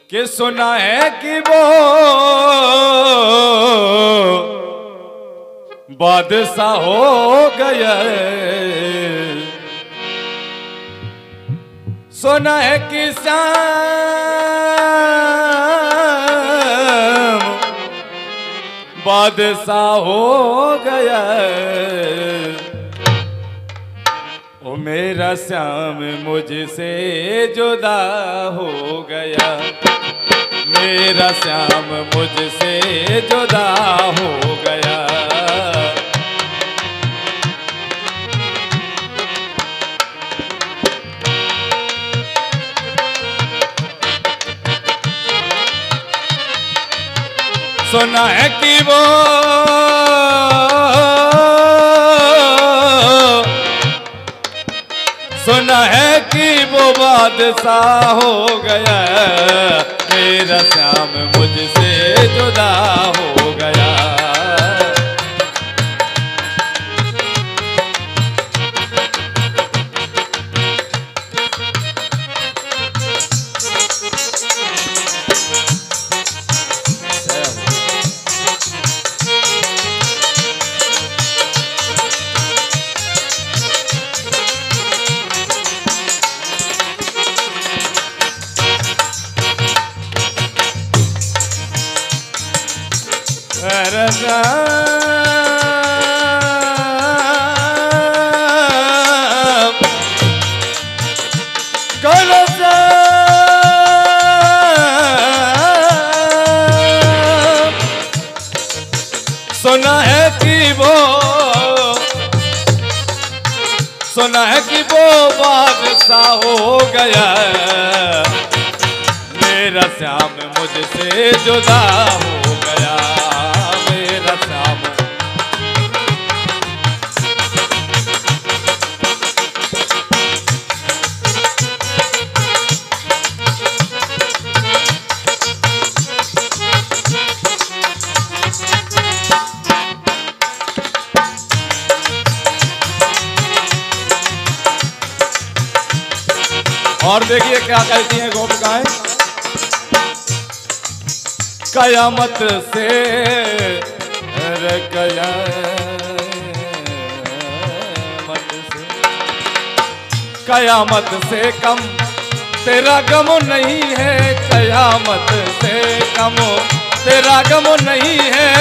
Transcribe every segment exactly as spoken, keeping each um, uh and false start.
कि सुना है कि वो बादशाह हो गया, सुना है कि श्याम बादशाह हो गया। ओ मेरा श्याम मुझसे जुदा हो गया, मेरा श्याम मुझसे जुदा हो गया। सुना है कि वो सुना है कि वो बादशाह हो गया, मेरा श्याम मुझसे जुदा हो गया। सुना है कि वो सुना है कि वो बादशाह हो गया, मेरा श्याम मुझसे जुदा हो गया, मेरा श्याम। और देखिए क्या कहती हैं गोपिकाएं, कयामत से रे कयामत से कयामत से कम तेरा गम नहीं है, कयामत से कम तेरा गम नहीं है।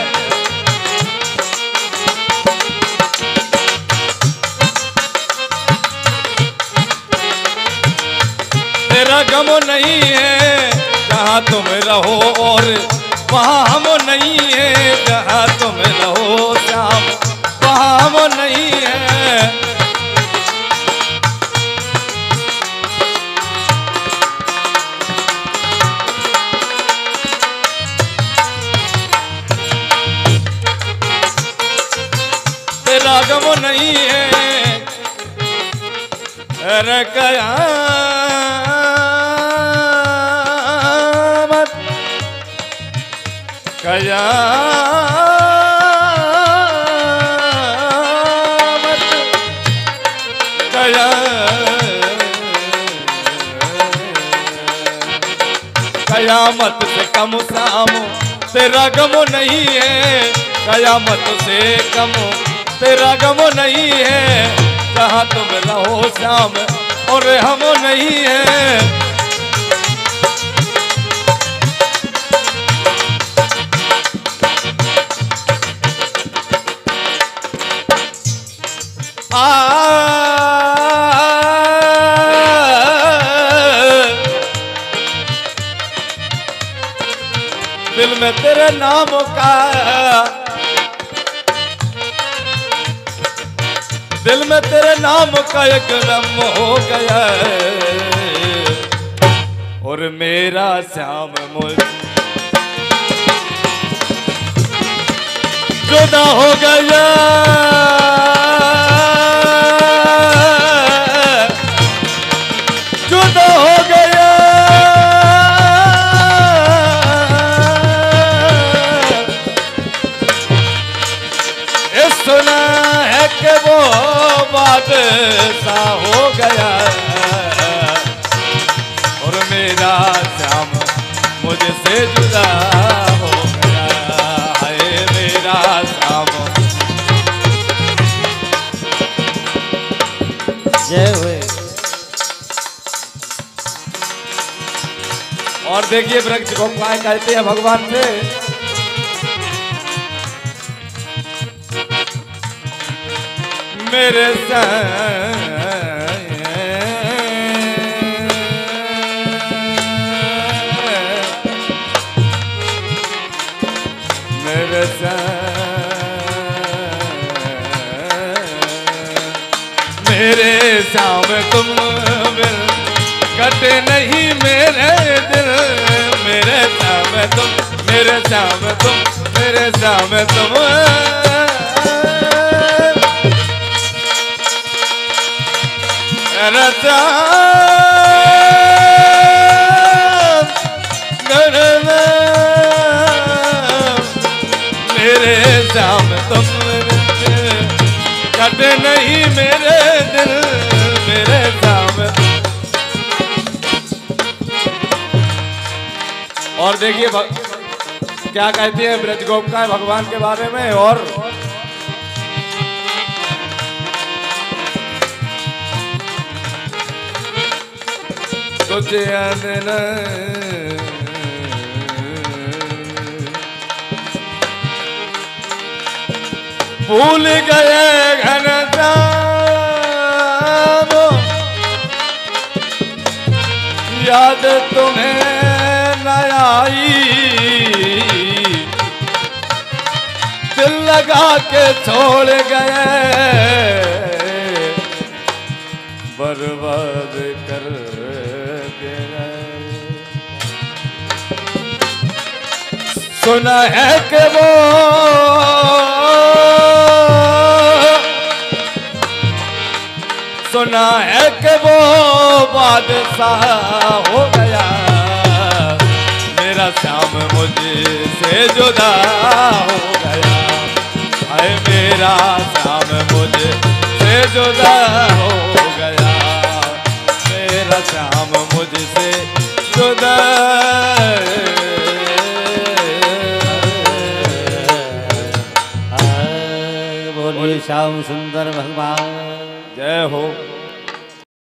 तेरा गम नहीं है, जहाँ तुम रहो और वहाँ हम नहीं है, जहाँ तुम रहो श्याम वहाँ हम नहीं है। तेरा गम नहीं है, अरे कयामत कयामत कयामत से कम श्याम तेरा गम नहीं है, कयामत से कम तेरा गम नहीं है, जहाँ तुम रहो श्याम और हम नहीं है। आ दिल में तेरे नाम का दिल में तेरे नाम का एक दम हो गया, और मेरा श्याम मुझ जुदा हो गया, जुदा हो गया। ये सुना है कि वो बादशाह हो गया, और मेरा श्याम और देखिए वृक्ष गोपाल कहते हैं भगवान से, मेरे मेरे मेरे शाम तुम बिन कटे नहीं मेरे दिल, मेरे शाम तुम, मेरे शाम तुम, मेरे शाम तुम, मेरे शाम तुम कटे नहीं मेरे दिल, मेरे शाम। और देखिए क्या कहती है ब्रज गोपिका भगवान के बारे में, और तुझे भूल गए घन श्याम, याद तुम्हें न आई, दिल लगा के छोड़ गए बर्बाद कर के गए। सुना है कि वो सुना है कि वो बादशाह हो गया, मेरा श्याम मुझसे जुदा हो गया, हाय मेरा श्याम मुझसे जुदा हो गया, मेरा श्याम मुझसे जुदा। बोलिए श्याम सुंदर भगवान जय हो।